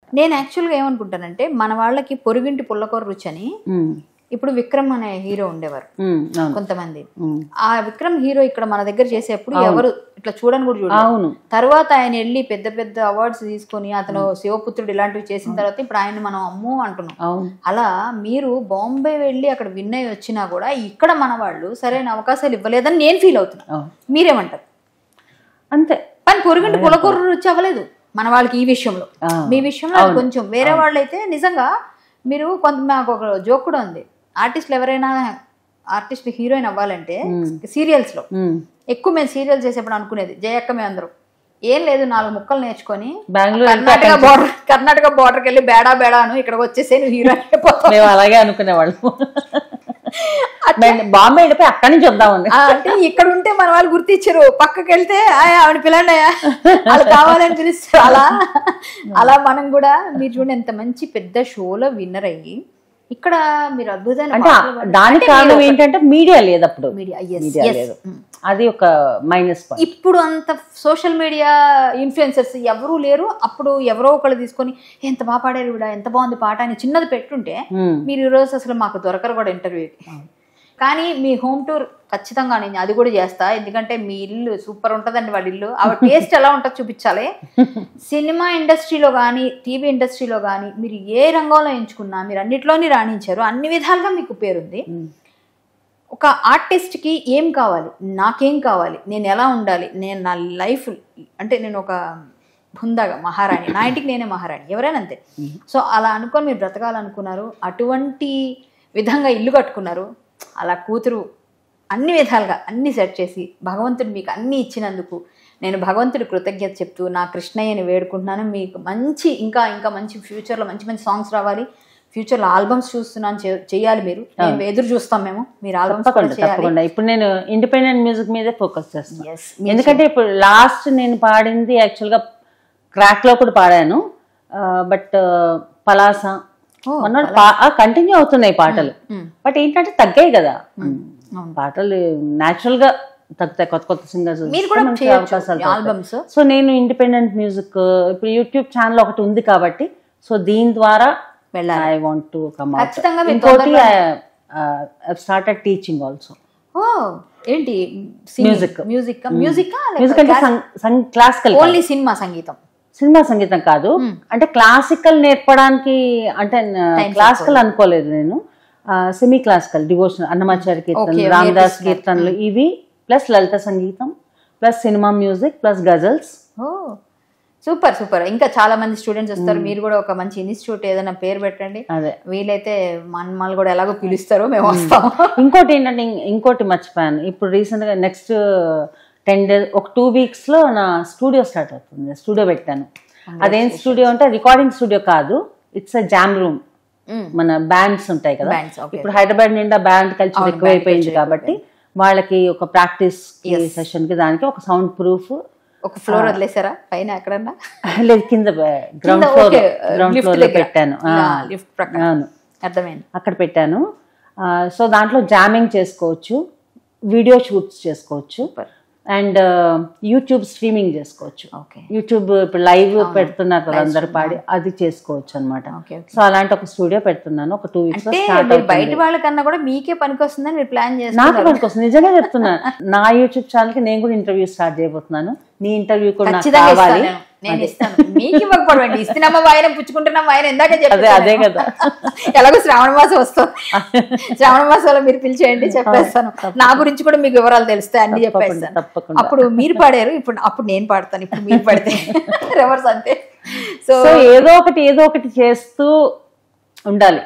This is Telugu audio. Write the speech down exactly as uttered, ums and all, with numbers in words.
నేను యాక్చువల్గా ఏమనుకుంటానంటే మన వాళ్ళకి పొరుగింటి పుల్లకూర రుచి అని ఇప్పుడు విక్రమ్ అనే హీరో ఉండేవారు కొంతమంది. ఆ విక్రమ్ హీరో ఇక్కడ మన దగ్గర చేసేప్పుడు ఎవరు ఇట్లా చూడని కూడా చూడలేదు. తర్వాత ఆయన వెళ్ళి పెద్ద పెద్ద అవార్డ్స్ తీసుకొని అతను శివపుత్రుడు ఇలాంటివి చేసిన తర్వాత ఇప్పుడు ఆయన మనం అమ్మో అంటున్నాం. అలా మీరు బాంబే వెళ్ళి అక్కడ విన్ అయ్యి వచ్చినా కూడా ఇక్కడ మన వాళ్ళు సరైన అవకాశాలు ఇవ్వలేదని నేను ఫీల్ అవుతున్నా. మీరేమంటారు? అంతే. కానీ పొరుగింటి పులకూర రుచి అవ్వలేదు మన వాళ్ళకి ఈ విషయంలో. మీ విషయంలో కొంచెం వేరే వాళ్ళు అయితే నిజంగా మీరు కొంత మాకు ఒక జోక్ కూడా ఉంది. ఆర్టిస్టులు ఎవరైనా ఆర్టిస్ట్ హీరోయిన్ అవ్వాలంటే సీరియల్స్ లో ఎక్కువ మేము సీరియల్ చేసేప్పుడు అనుకునేది జయక్క మేము అందరం ఏం లేదు నాలుగు ముక్కలు నేర్చుకొని కర్ణాటక బోర్డర్ కర్ణాటక బోర్డర్కి వెళ్ళి బేడా బేడాను ఇక్కడికి వచ్చేసే నువ్వు హీరోయిన్ అయిపోతావు అలాగే అనుకునేవాళ్ళు. బాంబే వెళ్ళిపోయి అక్కడి నుంచి వద్దామని అంటే ఇక్కడ ఉంటే మన వాళ్ళు గుర్తించారు. పక్కకి వెళ్తే ఆవిడ పిల్లండి అయ్యా అలా కావాలని పిలుస్తారు. అలా అలా మనం కూడా మీరు చూడండి ఎంత మంచి పెద్ద షోలో విన్నర్ అయ్యి ఇక్కడ మీరు అద్భుతమైన అంటే దానికి కారణం ఏంటంటే మీడియా లేదు అప్పుడు. మీడియా లేదు, అది ఒక మైనస్ పాయింట్. ఇప్పుడు అంత సోషల్ మీడియా ఇన్ఫ్లుయెన్సర్స్ ఎవరూ లేరు. అప్పుడు ఎవరో ఒకళ్ళు తీసుకొని ఎంత బాగా పాడారు ఇవిడ ఎంత బాగుంది పాట అని చిన్నది పెట్టుంటే మీరు ఈరోజు అసలు మాకు దొరకరు కూడా ఇంటర్వ్యూకి. కానీ మీ హోమ్ టూర్ ఖచ్చితంగా నేను అది కూడా చేస్తా. ఎందుకంటే మీ ఇల్లు సూపర్ ఉంటుందండి. వాళ్ళ ఇల్లు ఆ టేస్ట్ ఎలా ఉంటుందో చూపించాలి. సినిమా ఇండస్ట్రీలో కానీ టీవీ ఇండస్ట్రీలో కానీ మీరు ఏ రంగంలో ఎంచుకున్నా మీరు అన్నిట్లోని రాణించారు. అన్ని విధాలుగా మీకు పేరుంది. ఒక ఆర్టిస్ట్కి ఏం కావాలి, నాకేం కావాలి, నేను ఎలా ఉండాలి, నేను నా లైఫ్ అంటే నేను ఒక హుందాగా మహారాణి, నా ఇంటికి నేనే మహారాణి, ఎవరైనా అంతే. సో అలా అనుకొని మీరు బ్రతకాలనుకున్నారు. అటువంటి విధంగా ఇల్లు కట్టుకున్నారు. అలా కూతురు అన్ని విధాలుగా అన్ని సెట్ చేసి భగవంతుడు మీకు అన్ని ఇచ్చినందుకు నేను భగవంతుడి కృతజ్ఞత చెప్తూ నా కృష్ణయ్యని వేడుకుంటున్నాను. మీకు మంచి ఇంకా ఇంకా మంచి ఫ్యూచర్లో మంచి మంచి సాంగ్స్ రావాలి. ఫ్యూచర్లో ఆల్బమ్స్ చూస్తున్నాను చేయాలి. మీరు ఎదురు చూస్తాం మేము మీరు ఆల్బమ్స్ తప్పకుండా. ఇప్పుడు నేను ఇండిపెండెంట్ మ్యూజిక్ మీదే ఫోకస్ చేస్తాను. ఎందుకంటే ఇప్పుడు లాస్ట్ నేను పాడింది యాక్చువల్గా క్రాక్ లో కూడా పాడాను. బట్ పలాస కంటిన్యూ అవుతున్నాయి పాటలు. బట్ ఏంటంటే తగ్గాయి కదా పాటలు, న్యాచురల్ గా తగ్గుతాయి కొత్త కొత్త సింగర్స్ అవకాశాలు. సో నేను ఇండిపెండెంట్ మ్యూజిక్ ఇప్పుడు యూట్యూబ్ ఛానల్ ఒకటి ఉంది కాబట్టి సో దీని ద్వారా I want to come out. ఇంకోటి స్టార్టెడ్ టీచింగ్ ఆల్సో. ఏంటి మ్యూజిక్ మ్యూజిక్ మ్యూజిక్ మ్యూజిక్ అంటే క్లాసికల్, ఓన్లీ సినిమా సంగీతం. సినిమా సంగీతం కాదు, అంటే క్లాసికల్ నేర్పడానికి అంటే క్లాసికల్ అనుకోలేదు నేను. సెమీ క్లాసికల్ డివోషనల్ అన్నమాచార్య కీర్తనలు, రామదాస్ కీర్తనలు ఇవి ప్లస్ లలిత సంగీతం ప్లస్ సినిమా మ్యూజిక్ ప్లస్ గజల్స్. Super super. ఇంకా చాలా మంది స్టూడెంట్స్ వస్తారు. మీరు కూడా ఒక మంచి ఇన్స్టిట్యూట్ ఏదైనా పేరు పెట్టండి. అదే వీలైతే మమ్మల్ని కూడా ఎలాగో పిలుస్తారో మేము వస్తాం. ఇంకోటి ఏంటంటే ఇంకోటి మర్చిపోయాను. ఇప్పుడు రీసెంట్ గా నెక్స్ట్ టెన్ డేస్ ఒక టూ వీక్స్ లో నా స్టూడియో స్టార్ట్ అవుతుంది. స్టూడియో పెట్టాను. అదేం స్టూడియో అంటే రికార్డింగ్ స్టూడియో కాదు, ఇట్స్ అ జామ్ రూమ్. మన బ్యాండ్స్ ఉంటాయి కదా, ఇప్పుడు హైదరాబాద్ నిండా బ్యాండ్ కల్చర్ ఎక్కువైపోయింది కాబట్టి వాళ్ళకి ఒక ప్రాక్టీస్ సెషన్ కి దానికి ఒక సౌండ్ ప్రూఫ్ ఒక ఫ్లోర్ వదిలేసారా పైన ఎక్కడన్నా? లేదు, కింద గ్రౌండ్ ఫ్లోర్ గ్రౌండ్ ఫ్లోర్ లో పెట్టాను. అర్థమైంది, అక్కడ పెట్టాను. సో దాంట్లో జామింగ్ చేసుకోవచ్చు, వీడియో షూట్స్ చేసుకోవచ్చు అండ్ యూట్యూబ్ స్ట్రీమింగ్ చేసుకోవచ్చు. యూట్యూబ్ ఇప్పుడు లైవ్ పెడుతున్నారు కదా అందరు పాడి, అది చేసుకోవచ్చు అనమాట. సో అలాంటి ఒక స్టూడియో పెడుతున్నాను. ఒక టూ వీక్స్ బయట వాళ్ళకన్నా కూడా మీకే పనికి వస్తుందని మీరు ప్లాన్ చేస్తారు. నాకు పనికి వస్తుంది, నిజంగా చెప్తున్నాను. నా యూట్యూబ్ ఛానల్ కి నేను కూడా ఇంటర్వ్యూ స్టార్ట్ చేయబోతున్నాను. నీ ఇంటర్వ్యూ కూడా నాకు కావాలి. నేను ఇస్తాను, మీకు ఇవ్వకపోవడం ఇస్తున్నామా వాయనం పుచ్చుకుంటున్నాం వాయన ఇందాక చెప్పాను. అదే కదా, ఎలాగో శ్రావణ మాసం వస్తుంది, శ్రావణ మాసంలో మీరు పిలిచేయండి చెప్పేస్తాను. నా గురించి కూడా మీకు వివరాలు తెలుస్తాయి, అన్ని చెప్పేస్తాను. అప్పుడు మీరు పాడారు, ఇప్పుడు అప్పుడు నేను పాడతాను, ఇప్పుడు మీరు పాడితే రివర్స్ అంతే. సో ఏదో ఒకటి ఏదో ఒకటి చేస్తూ ఉండాలి.